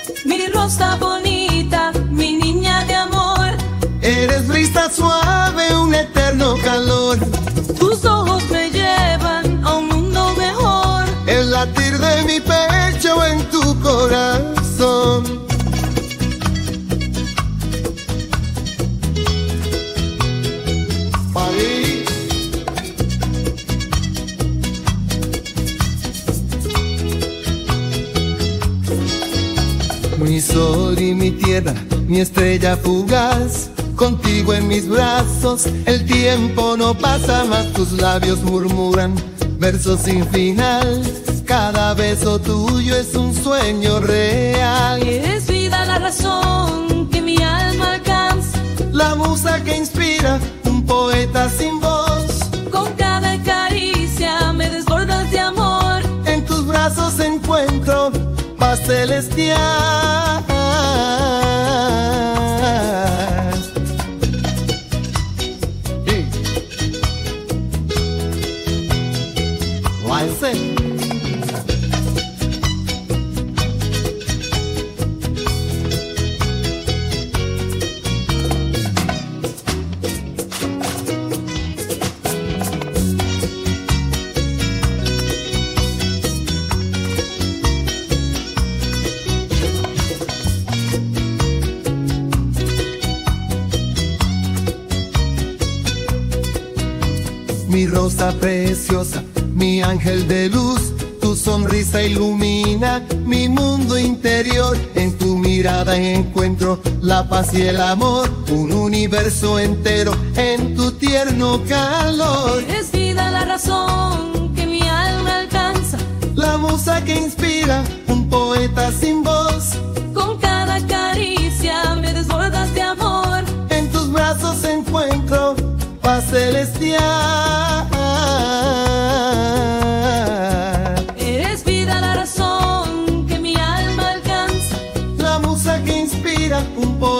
Mi rosa bonita, mi niña de amor. Eres brisa suave, un eterno calor. Tus ojos me llevan a un mundo mejor. El latir de mi pecho en tu corazón. París. Mi sol y mi tierra, mi estrella fugaz. Contigo en mis brazos, el tiempo no pasa más. Tus labios murmuran versos sin final. Cada beso tuyo es un sueño real. Eres vida, la razón que mi alma alcanza. La musa que inspira, un poeta sin voz. Con cada caricia me desbordas de amor. En tus brazos encuentro paz celestial. Mi rosa preciosa, mi ángel de luz, tu sonrisa ilumina mi mundo interior. En tu mirada encuentro la paz y el amor, un universo entero en tu tierno calor. Eres vida, la razón que mi alma alcanza. La musa que inspira, un poeta sin voz. Con cada caricia me desbordas de amor. En tus brazos encuentro paz celestial. Eres vida, la razón que mi alma alcanza. La musa que inspira, un poeta